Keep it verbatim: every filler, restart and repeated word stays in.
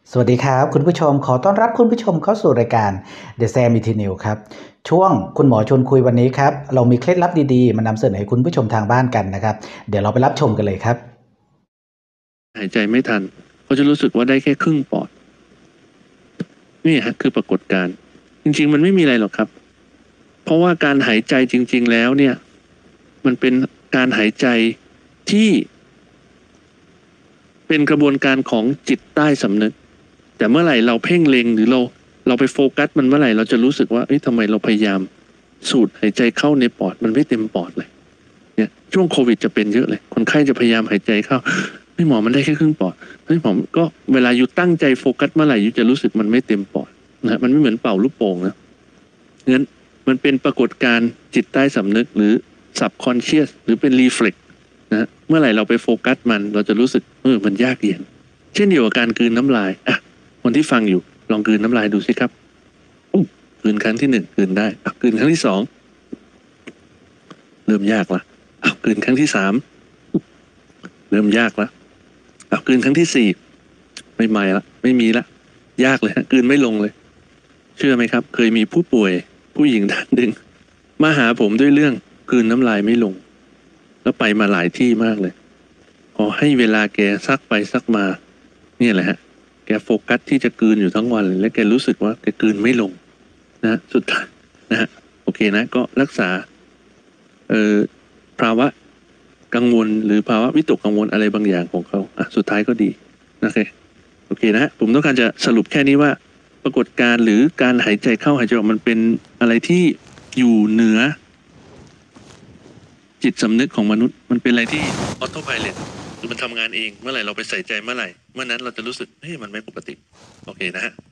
สวัสดีครับคุณผู้ชมขอต้อนรับคุณผู้ชมเข้าสู่รายการ The Sam Eternal ครับช่วงคุณหมอชวนคุยวันนี้ครับเรามีเคล็ดลับดีๆมานำเสนอให้คุณผู้ชมทางบ้านกันนะครับเดี๋ยวเราไปรับชมกันเลยครับหายใจไม่ทันเขาจะรู้สึกว่าได้แค่ครึ่งปอดนี่ฮะคือปรากฏการณ์จริงๆมันไม่มีอะไรหรอกครับเพราะว่าการหายใจจริงๆแล้วเนี่ยมันเป็นการหายใจที่เป็นกระบวนการของจิตใต้สำนึกแต่เมื่อไหร่เราเพ่งเล็งหรือเราเราไปโฟกัสมันเมื่อไหร่เราจะรู้สึกว่าเอ้ยทำไมเราพยายามสูดหายใจเข้าในปอดมันไม่เต็มปอดเลยเนี่ยช่วงโควิดจะเป็นเยอะเลยคนไข้จะพยายามหายใจเข้าเฮ้ยหมอมันได้แค่ครึ่งปอดเฮ้ยหมอก็เวลาอยู่ตั้งใจโฟกัสเมื่อไหร่อยู่จะรู้สึกมันไม่เต็มปอดนะมันไม่เหมือนเป่าลูกโป่งนะงั้นมันเป็นปรากฏการณ์จิตใต้สำนึกหรือ subconscious หรือเป็น reflex นะเมื่อไหร่เราไปโฟกัสมันเราจะรู้สึกเออมันยากเย็นเช่นเดียวกับการกลืนน้ำลายอ่ะคนที่ฟังอยู่ลองกลืนน้ำลายดูสิครับอุ๊ยกลืนครั้งที่หนึ่งกลืนได้อ่ะกลืนครั้งที่สองเริ่มยากละอ่ะกลืนครั้งที่สามเริ่มยากละอ่ะกลืนครั้งที่สี่ไม่ใหม่ละไม่มีละยากเลยฮะกลืนไม่ลงเลยเชื่อไหมครับเคยมีผู้ป่วยผู้หญิงท่านหนึ่งมาหาผมด้วยเรื่องกลืนน้ำลายไม่ลงแล้วไปมาหลายที่มากเลยพอให้เวลาแกซักไปซักมาเนี่ยแหละฮะแกโฟกัสที่จะกลืนอยู่ทั้งวันเลยและแกรู้สึกว่าแกกลืนไม่ลงนะสุดท้ายนะฮะโอเคนะก็รักษาเอ่อภาวะกังวลหรือภาวะวิตกกังวลอะไรบางอย่างของเขาอ่ะสุดท้ายก็ดีโอเคโอเคนะฮะผมต้องการจะสรุปแค่นี้ว่าปรากฏการณ์หรือการหายใจเข้าหายใจออกมันเป็นอะไรที่อยู่เหนือจิตสำนึกของมนุษย์มันเป็นอะไรที่ออโต้ไพลอตคือมันทำงานเองเมื่อไหร่เราไปใส่ใจเมื่อไหร่เมื่อนั้นเราจะรู้สึกเฮ้ยมันไม่ปกติโอเคนะฮะ